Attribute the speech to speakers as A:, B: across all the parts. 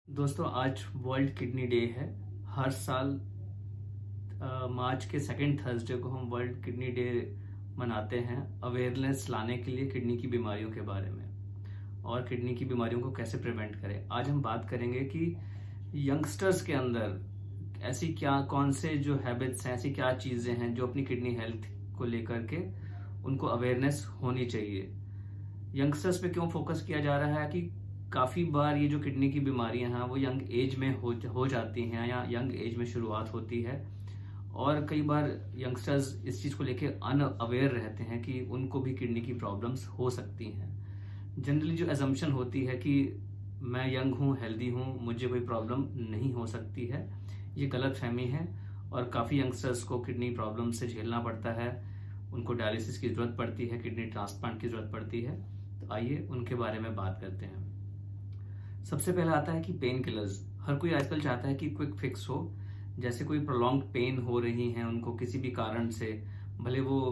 A: दोस्तों, आज world kidney day है। हर साल मार्च के सेकंड थर्सडे को हम वर्ल्ड किडनी डे मनाते हैं, अवेयरनेस लाने के लिए किडनी की बीमारियों के बारे में और किडनी की बीमारियों को कैसे प्रिवेंट करें। आज हम बात करेंगे कि यंगस्टर्स के अंदर ऐसी क्या कौन से जो हैबिट्स हैं, ऐसी क्या चीजें हैं जो अपनी किडनी हेल्थ को लेकर के उनको अवेयरनेस होनी चाहिए। यंगस्टर्स पे क्यों फोकस किया जा रहा है कि काफी बार ये जो किडनी की बीमारियां हैं वो यंग एज में हो जाती हैं या यंग एज में शुरुआत होती है और कई बार यंगस्टर्स इस चीज को लेके अनअवेयर रहते हैं कि उनको भी किडनी की प्रॉब्लम्स हो सकती हैं। जनरली जो एजम्पशन होती है कि मैं यंग हूँ, हेल्दी हूँ, मुझे कोई प्रॉब्लम नहीं हो सकती है, ये गलत फहमी है और काफी यंगस्टर्स को किडनी प्रॉब्लम से झेलना पड़ता है। उनको डायलिसिस की जरूरत पड़ती है, किडनी ट्रांसप्लांट की जरूरत पड़ती है। तो आइए उनके बारे में बात करते हैं। सबसे पहले आता है कि पेन किलर्स। हर कोई आजकल चाहता है कि क्विक फिक्स हो। जैसे कोई प्रोलॉन्ग पेन हो रही है उनको किसी भी कारण से, भले वो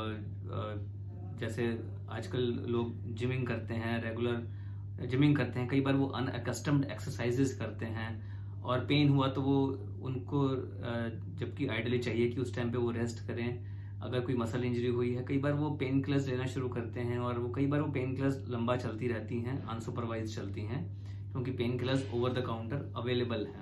A: जैसे आजकल लोग जिमिंग करते हैं, रेगुलर जिमिंग करते हैं, कई बार वो अनअकस्टम्ड एक्सरसाइजेस करते हैं और पेन हुआ तो वो उनको जबकि आइडियली चाहिए कि उस टाइम पे वो रेस्ट करें। अगर कोई मसल इंजरी हुई है, कई बार वो पेन किलर्स लेना शुरू करते हैं और वो कई बार वो पेन किलर्स लंबा चलती रहती हैं, अनसुपरवाइज चलती हैं, क्योंकि painkillers over the counter available हैं।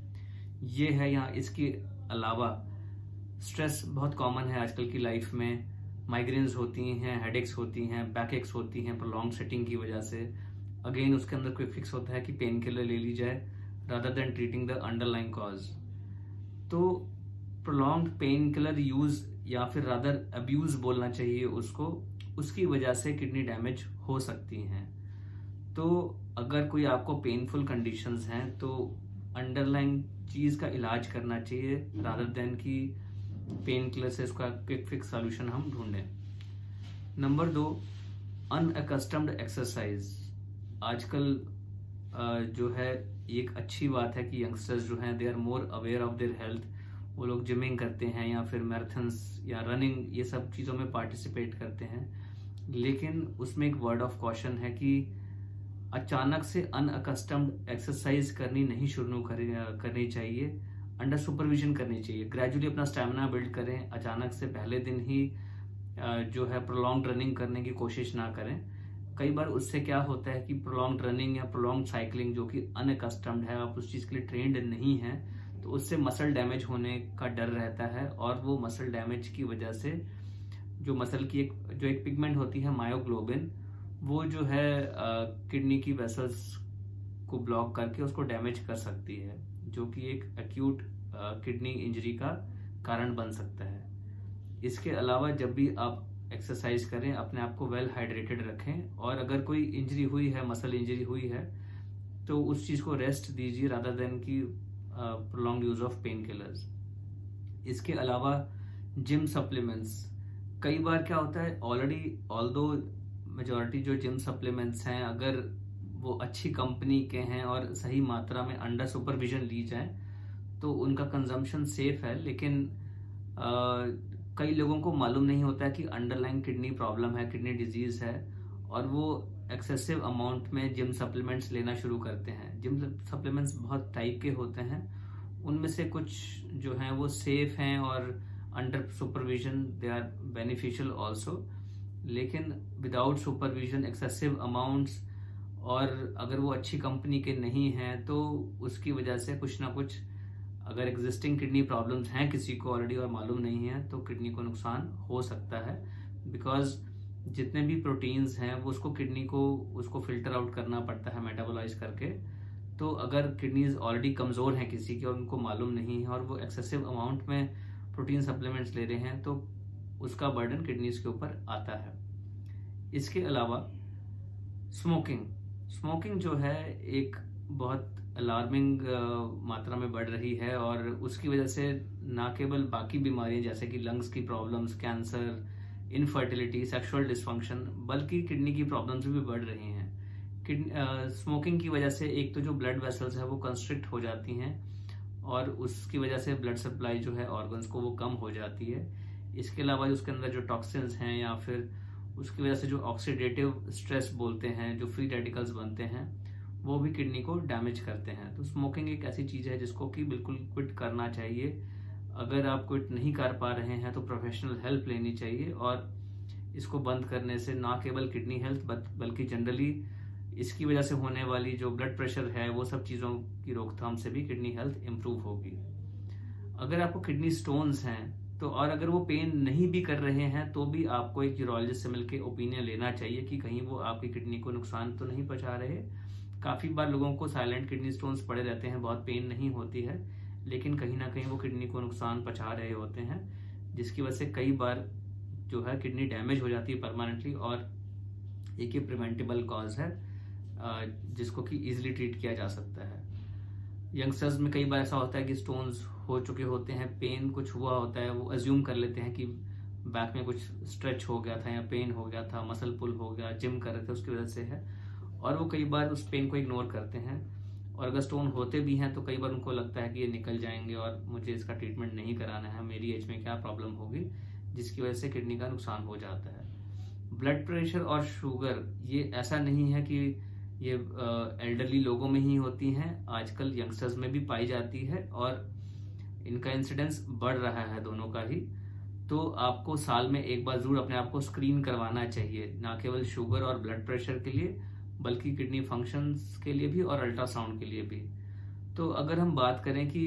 A: ये है। यहाँ इसके अलावा स्ट्रेस बहुत कॉमन है आजकल की लाइफ में। माइग्रेन्स होती हैं, हेडेक्स होती हैं, बैक एक्स होती हैं प्रोलॉन्ग सेटिंग की वजह से। अगेन उसके अंदर क्विक फिक्स होता है कि पेन किलर ले ली जाए rather than treating the underlying cause. तो प्रोलॉन्ग पेन किलर यूज या फिर रादर अब्यूज बोलना चाहिए उसको, उसकी वजह से किडनी डैमेज हो सकती हैं। तो अगर कोई आपको पेनफुल कंडीशंस हैं तो अंडरलाइन चीज का इलाज करना चाहिए रादर देन कि पेन किलर से इसका क्विक फिक्स सॉल्यूशन हम ढूंढें। Number 2, unaccustomed exercise. आजकल जो है एक अच्छी बात है कि यंगस्टर्स जो हैं they are more aware of their health. वो लोग जिमिंग करते हैं या फिर मैराथन्स या रनिंग, ये सब चीजों में पार्टिसिपेट करते हैं, लेकिन उसमें एक वर्ड ऑफ कॉशन है कि अचानक से अनअकस्टम्ड एक्सरसाइज करनी नहीं शुरू करनी चाहिए, अंडर सुपरविजन करनी चाहिए। ग्रेजुअली अपना स्टैमिना बिल्ड करें, अचानक से पहले दिन ही जो है प्रोलॉन्ग रनिंग करने की कोशिश ना करें। कई बार उससे क्या होता है कि प्रोलॉन्ग रनिंग या प्रोलॉन्ग साइकिलिंग जो कि अनअकस्टम्ड है, आप उस चीज के लिए ट्रेंड नहीं है, तो उससे मसल डैमेज होने का डर रहता है और वो मसल डैमेज की वजह से जो मसल की एक पिगमेंट होती है मायोग्लोबिन, वो जो है किडनी की वेसल्स को ब्लॉक करके उसको डैमेज कर सकती है, जो कि एक एक्यूट किडनी इंजरी का कारण बन सकता है। इसके अलावा जब भी आप एक्सरसाइज करें अपने आप को वेल हाइड्रेटेड रखें और अगर कोई इंजरी हुई है, मसल इंजरी हुई है, तो उस चीज को रेस्ट दीजिए रादर देन की prolong use of pain killers. इसके अलावा जिम सप्लीमेंट्स। कई बार क्या होता है, ऑल्दो मेजॉरिटी जो जिम सप्लीमेंट्स हैं अगर वो अच्छी कंपनी के हैं और सही मात्रा में अंडर सुपरविजन ली जाए तो उनका कंजम्पशन सेफ है, लेकिन कई लोगों को मालूम नहीं होता है कि अंडरलाइन किडनी प्रॉब्लम है, किडनी डिजीज है, और वो एक्सेसिव अमाउंट में जिम सप्लीमेंट्स लेना शुरू करते हैं। जिम सप्लीमेंट्स बहुत टाइप के होते हैं, उनमें से कुछ जो हैं वो सेफ हैं और under supervision they are beneficial also, लेकिन विदाउट सुपरविजन एक्सेसिव अमाउंट्स और अगर वो अच्छी कंपनी के नहीं हैं तो उसकी वजह से कुछ ना कुछ, अगर एग्जिस्टिंग किडनी प्रॉब्लम्स हैं किसी को ऑलरेडी और मालूम नहीं है, तो किडनी को नुकसान हो सकता है। बिकॉज जितने भी प्रोटीन्स हैं वो उसको किडनी को उसको फिल्टर आउट करना पड़ता है मेटाबोलाइज करके। तो अगर किडनीज ऑलरेडी कमजोर हैं किसी की और उनको मालूम नहीं है और वो एक्सेसिव अमाउंट में प्रोटीन सप्लीमेंट्स ले रहे हैं तो उसका बर्डन किडनीज के ऊपर आता है। इसके अलावा स्मोकिंग जो है एक बहुत अलार्मिंग मात्रा में बढ़ रही है और उसकी वजह से न केवल बाकी बीमारियां जैसे कि लंग्स की problems, cancer, infertility, sexual dysfunction, बल्कि किडनी की प्रॉब्लम्स भी बढ़ रही हैं। स्मोकिंग की वजह से एक तो जो ब्लड वेसल्स है वो कंस्ट्रिक्ट हो जाती हैं और उसकी वजह से ब्लड सप्लाई जो है ऑर्गन्स को वो कम हो जाती है। इसके अलावा उसके अंदर जो टॉक्सिन्स हैं या फिर उसकी वजह से जो ऑक्सीडेटिव स्ट्रेस बोलते हैं, जो फ्री रेडिकल्स बनते हैं, वो भी किडनी को डैमेज करते हैं। तो स्मोकिंग एक ऐसी चीज़ है जिसको कि बिल्कुल क्विट करना चाहिए। अगर आप क्विट नहीं कर पा रहे हैं तो प्रोफेशनल हेल्प लेनी चाहिए, और इसको बंद करने से ना केवल किडनी हेल्थ बल्कि जनरली इसकी वजह से होने वाली जो ब्लड प्रेशर है वो सब चीज़ों की रोकथाम से भी किडनी हेल्थ इम्प्रूव होगी। अगर आपको किडनी स्टोन्स हैं तो, और अगर वो पेन नहीं भी कर रहे हैं तो भी आपको एक यूरोलॉजिस्ट से मिलकर ओपिनियन लेना चाहिए कि कहीं वो आपकी किडनी को नुकसान तो नहीं पहुंचा रहे। काफ़ी बार लोगों को साइलेंट किडनी स्टोन्स पड़े रहते हैं, बहुत पेन नहीं होती है, लेकिन कहीं ना कहीं वो किडनी को नुकसान पहुंचा रहे होते हैं, जिसकी वजह से कई बार जो है किडनी डैमेज हो जाती है परमानेंटली। और एक ये प्रिवेंटेबल कॉज है जिसको कि इजीली ट्रीट किया जा सकता है। यंगस्टर्स में कई बार ऐसा होता है कि स्टोन्स हो चुके होते हैं, पेन कुछ हुआ होता है, वो अज्यूम कर लेते हैं कि बैक में कुछ स्ट्रेच हो गया था या पेन हो गया था, मसल पुल हो गया, जिम कर रहे थे उसकी वजह से है, और वो कई बार उस पेन को इग्नोर करते हैं। और अगर स्टोन होते भी हैं तो कई बार उनको लगता है कि ये निकल जाएंगे और मुझे इसका ट्रीटमेंट नहीं कराना है, मेरी एज में क्या प्रॉब्लम होगी, जिसकी वजह से किडनी का नुकसान हो जाता है। ब्लड प्रेशर और शुगर ये ऐसा नहीं है कि ये एल्डरली लोगों में ही होती हैं, आजकल यंगस्टर्स में भी पाई जाती है और इनका इंसिडेंस बढ़ रहा है दोनों का ही। तो आपको साल में एक बार जरूर अपने आप को स्क्रीन करवाना चाहिए, ना केवल शुगर और ब्लड प्रेशर के लिए बल्कि किडनी फंक्शंस के लिए भी और अल्ट्रासाउंड के लिए भी। तो अगर हम बात करें कि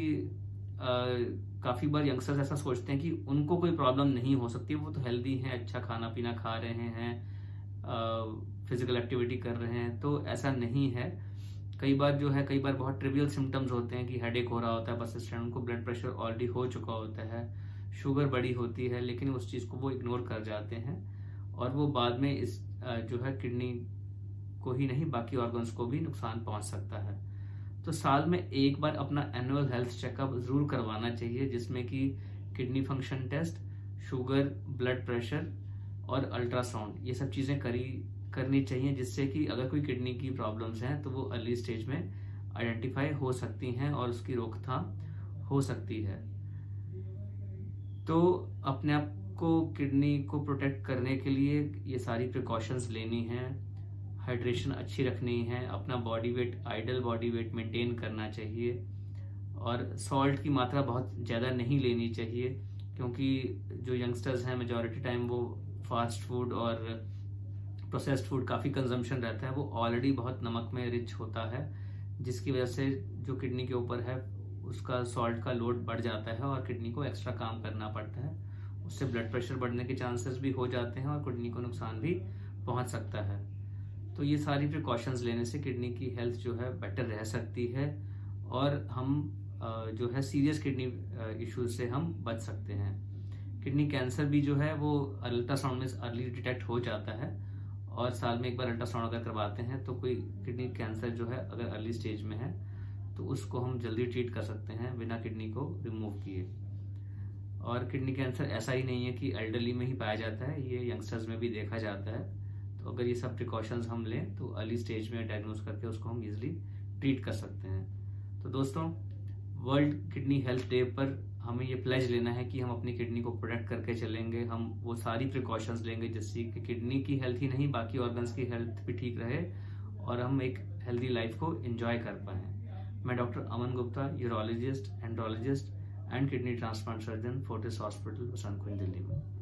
A: काफ़ी बार यंगस्टर्स ऐसा सोचते हैं कि उनको कोई प्रॉब्लम नहीं हो सकती, वो तो हेल्दी हैं, अच्छा खाना पीना खा रहे हैं, फिजिकल एक्टिविटी कर रहे हैं, तो ऐसा नहीं है। कई बार बहुत ट्रिवियल सिम्टम्स होते हैं कि हेडेक हो रहा होता है बस स्टैंड, उनको ब्लड प्रेशर ऑलरेडी हो चुका होता है, शुगर बड़ी होती है, लेकिन उस चीज़ को वो इग्नोर कर जाते हैं और वो बाद में इस जो है किडनी को ही नहीं बाकी ऑर्गन्स को भी नुकसान पहुंच सकता है। तो साल में एक बार अपना एनुअल हेल्थ चेकअप जरूर करवाना चाहिए, जिसमें कि kidney function test, sugar, blood pressure और अल्ट्रासाउंड, ये सब चीज़ें करनी चाहिए, जिससे कि अगर कोई किडनी की प्रॉब्लम्स हैं तो वो अर्ली स्टेज में आइडेंटिफाई हो सकती हैं और उसकी रोकथाम हो सकती है। तो अपने आप को किडनी को प्रोटेक्ट करने के लिए ये सारी प्रिकॉशंस लेनी हैं, हाइड्रेशन अच्छी रखनी है, अपना body weight, ideal body weight maintain करना चाहिए, और सॉल्ट की मात्रा बहुत ज़्यादा नहीं लेनी चाहिए, क्योंकि जो यंगस्टर्स हैं मेजॉरिटी टाइम वो फास्ट फूड और प्रोसेस्ड फूड काफ़ी कंजम्पशन रहता है, वो ऑलरेडी बहुत नमक में रिच होता है, जिसकी वजह से जो किडनी के ऊपर है उसका सॉल्ट का लोड बढ़ जाता है और किडनी को एक्स्ट्रा काम करना पड़ता है, उससे ब्लड प्रेशर बढ़ने के चांसेस भी हो जाते हैं और किडनी को नुकसान भी पहुंच सकता है। तो ये सारी प्रिकॉशंस लेने से किडनी की हेल्थ जो है बेटर रह सकती है और हम जो है सीरियस किडनी इश्यूज से हम बच सकते हैं। किडनी कैंसर भी जो है वो अल्ट्रासाउंड में अर्ली डिटेक्ट हो जाता है, और साल में एक बार अल्ट्रासाउंड अगर करवाते हैं तो कोई किडनी कैंसर जो है अगर अर्ली स्टेज में है तो उसको हम जल्दी ट्रीट कर सकते हैं बिना किडनी को रिमूव किए। और किडनी कैंसर ऐसा ही नहीं है कि एल्डरली में ही पाया जाता है, ये यंगस्टर्स में भी देखा जाता है। तो अगर ये सब प्रिकॉशंस हम लें तो अर्ली स्टेज में डायग्नोज करके उसको हम इजीली ट्रीट कर सकते हैं। तो दोस्तों, वर्ल्ड किडनी हेल्थ डे पर हमें ये प्लेज लेना है कि हम अपनी किडनी को प्रोटेक्ट करके चलेंगे, हम वो सारी प्रिकॉशंस लेंगे जिससे कि किडनी की हेल्थ ही नहीं बाकी ऑर्गन्स की हेल्थ भी ठीक रहे और हम एक हेल्दी लाइफ को एंजॉय कर पाएं। मैं doctor Aman Gupta, urologist, andrologist and kidney transplant surgeon, Fortis hospital, Basant Kunj, Delhi में।